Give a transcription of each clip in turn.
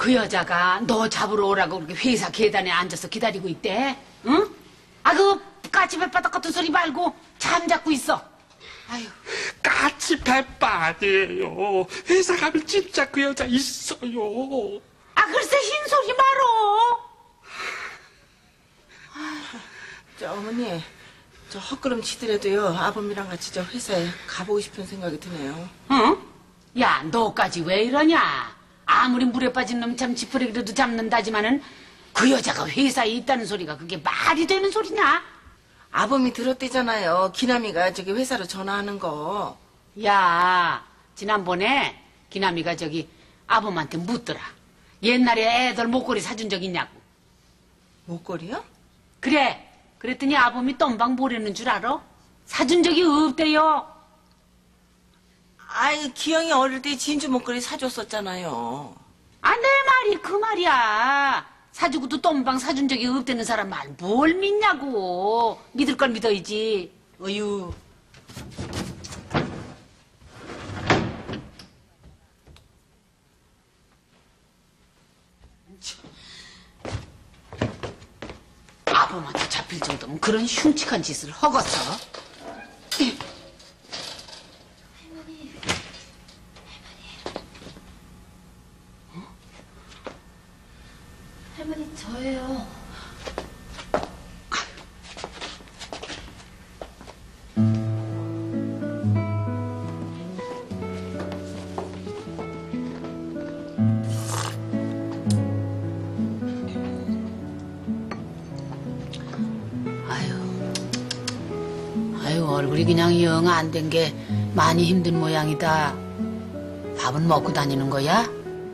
그 여자가 너 잡으러 오라고 그렇게 회사 계단에 앉아서 기다리고 있대. 응? 아, 그 까치배바닥 같은 소리 말고 잠자고 있어. 아유. 까치배빠 아니에요. 회사 가면 진짜 그 여자 있어요. 아, 글쎄 흰소리 말어. 어머니, 저 헛걸음 치더라도요, 아범이랑 같이 저 회사에 가보고 싶은 생각이 드네요. 응? 야, 너까지 왜 이러냐? 아무리 물에 빠진 놈 참 지푸레기라도 잡는다지만은 그 여자가 회사에 있다는 소리가 그게 말이 되는 소리냐? 아범이 들었대잖아요. 기남이가 저기 회사로 전화하는 거. 야, 지난번에 기남이가 저기 아범한테 묻더라. 옛날에 애들 목걸이 사준 적 있냐고. 목걸이요? 그래. 그랬더니 아범이 똥방 뭐라는 줄 알아? 사준 적이 없대요. 아이, 기영이 어릴 때 진주 목걸이 사줬었잖아요. 아, 내 말이 그 말이야. 사주고도 똥방 사준 적이 없다는 사람 말 뭘 믿냐고. 믿을 걸 믿어야지. 어휴. 아범한테 잡힐 정도면 그런 흉측한 짓을 허겄어? 할머니, 저예요. 아유, 얼굴이 그냥 영 안 된 게 많이 힘든 모양이다. 밥은 먹고 다니는 거야?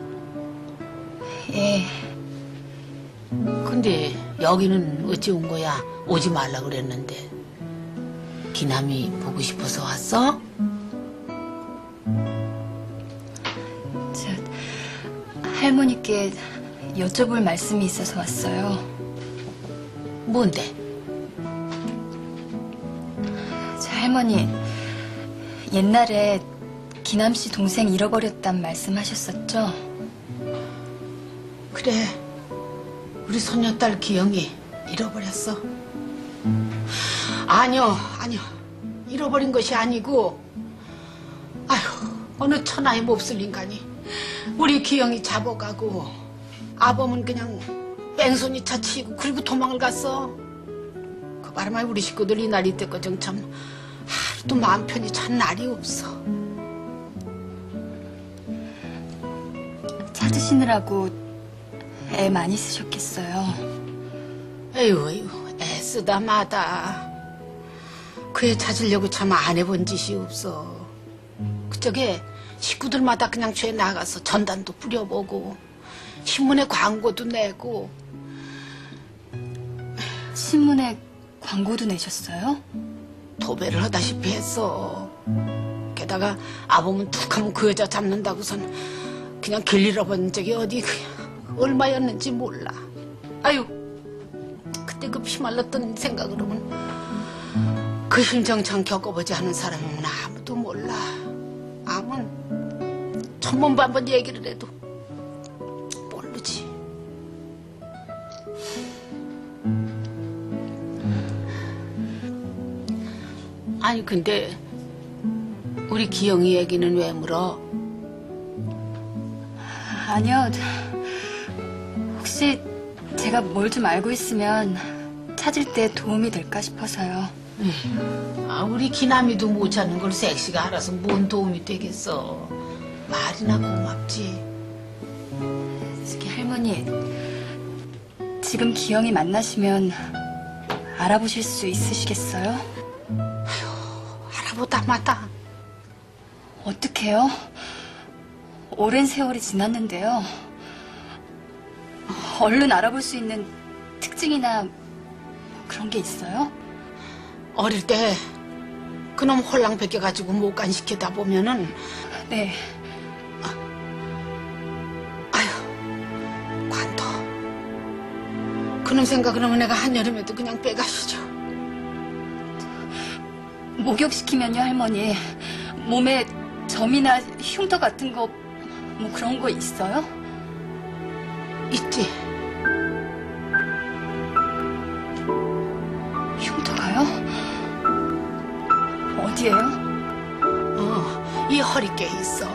예. 근데 여기는 어찌 온 거야? 오지 말라 그랬는데. 기남이 보고 싶어서 왔어? 할머니께 여쭤볼 말씀이 있어서 왔어요. 뭔데? 할머니, 옛날에 기남 씨 동생 잃어버렸단 말씀하셨었죠? 그래, 우리 손녀딸 기영이 잃어버렸어. 아니요. 잃어버린 것이 아니고, 아휴, 어느 천하에 몹쓸 인간이 우리 기영이 잡아가고, 아범은 그냥 뺑소니 차치고 그리고 도망을 갔어. 그 바람에 우리 식구들 이날 이때까지 참 하루도 마음 편히 잔 날이 없어. 찾으시느라고 애 많이 쓰셨겠어요. 에휴, 애쓰다 마다. 그 애 찾으려고 참 안 해본 짓이 없어. 그쪽에 식구들마다 그냥 죄 나가서 전단도 뿌려보고 신문에 광고도 내고. 신문에 광고도 내셨어요? 도배를 하다시피 했어. 게다가 아범은 툭 하면 그 여자 잡는다고선 그냥 길 잃어버린 적이 어디 그냥 얼마였는지 몰라. 아유, 그때 그 피말랐던 생각으로는 그 심정 참 겪어보지 않은 사람은 아무도 몰라. 암은 천번반번 얘기를 해도 모르지. 아니, 근데 우리 기영이 얘기는 왜 물어? 아니요. 혹시 제가 뭘 좀 알고 있으면 찾을 때 도움이 될까 싶어서요. 아, 우리 기남이도 못 찾는 걸 섹시가 알아서 뭔 도움이 되겠어. 말이나 고맙지. 저기 할머니, 지금 기영이 만나시면 알아보실 수 있으시겠어요? 알아보다 마다. 어떡해요? 오랜 세월이 지났는데요. 얼른 알아볼 수 있는 특징이나 그런 게 있어요? 어릴 때 그놈 홀랑 벗겨가지고 못 간시키다 보면은. 네. 아휴, 관둬. 그놈 생각으로는 내가 한여름에도 그냥 빼가시죠. 목욕시키면요, 할머니. 몸에 점이나 흉터 같은 거, 뭐 그런 거 있어요? 있지. 흉터가요? 어디에요? 이 허리깨에 있어.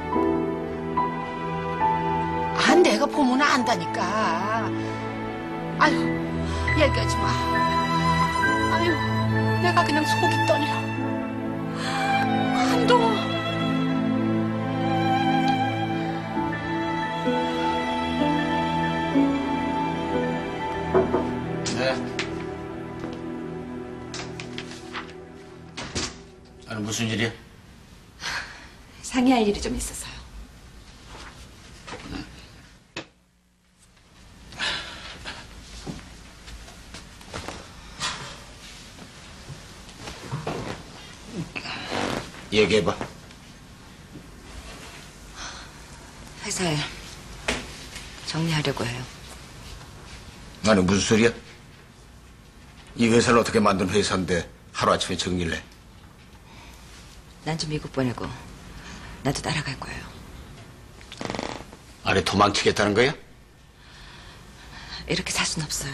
내가 보면 안다니까. 아유, 얘기하지 마. 아유, 내가 그냥 속이 떠니라. 한동호. 네. 아니, 무슨 일이야? 상의할 일이 좀 있어서요. 얘기해봐. 회사에 정리하려고 해요. 아니, 무슨 소리야? 이 회사를 어떻게 만든 회사인데 하루아침에 정리를 해? 난 좀 미국 보내고 나도 따라갈 거예요. 아니, 도망치겠다는 거야? 이렇게 살 순 없어요.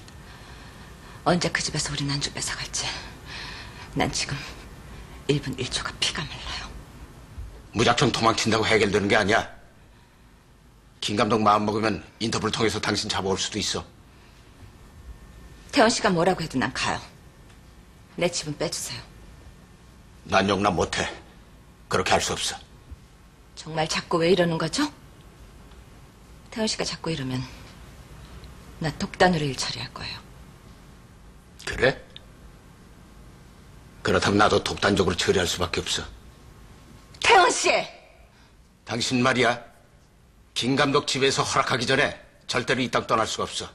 언제 그 집에서 우리 난주 뺏어갈지. 난 지금 1분 1초가 피가 말라요. 무작정 도망친다고 해결되는 게 아니야. 김 감독 마음 먹으면 인터뷰를 통해서 당신 잡아올 수도 있어. 태원 씨가 뭐라고 해도 난 가요. 내 집은 빼주세요. 난 용납 못해. 그렇게 할 수 없어. 정말 자꾸 왜 이러는 거죠? 태원 씨가 자꾸 이러면 나 독단으로 일 처리할 거예요. 그래? 그렇다면 나도 독단적으로 처리할 수밖에 없어. 태원 씨! 당신 말이야. 김 감독 집에서 허락하기 전에 절대로 이 땅 떠날 수가 없어.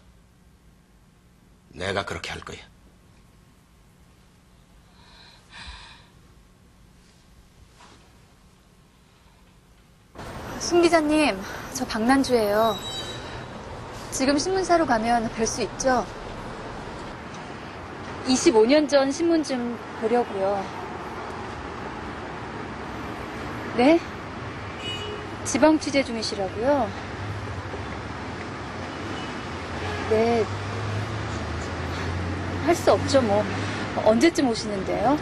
내가 그렇게 할 거야. 순 기자님, 저 박난주예요. 지금 신문사로 가면 뵐 수 있죠? 25년 전 신문 좀 보려고요. 네? 지방 취재 중이시라고요? 네. 할 수 없죠, 뭐. 언제쯤 오시는데요?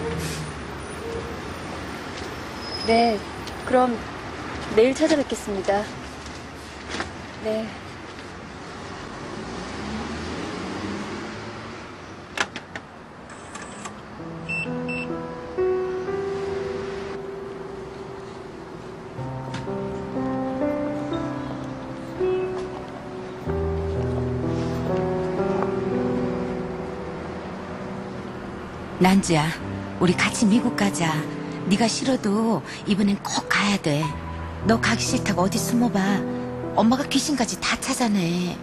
네. 그럼 내일 찾아뵙겠습니다. 네. 난주야, 우리 같이 미국 가자. 네가 싫어도 이번엔 꼭 가야 돼. 너 가기 싫다고 어디 숨어봐. 엄마가 귀신까지 다 찾아내.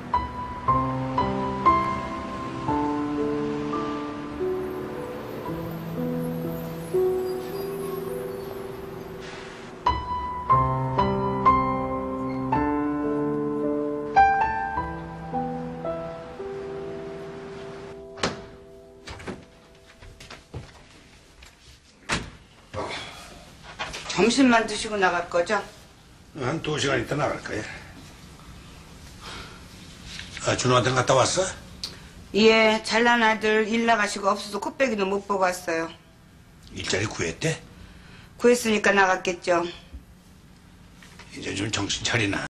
점심만 드시고 나갈 거죠? 한 2시간 있다 나갈 거야. 준호한테 갔다 왔어? 예, 잘난 아들 일 나가시고 없어서 코빼기도 못 보고 왔어요. 일자리 구했대? 구했으니까 나갔겠죠. 이제 좀 정신 차리나?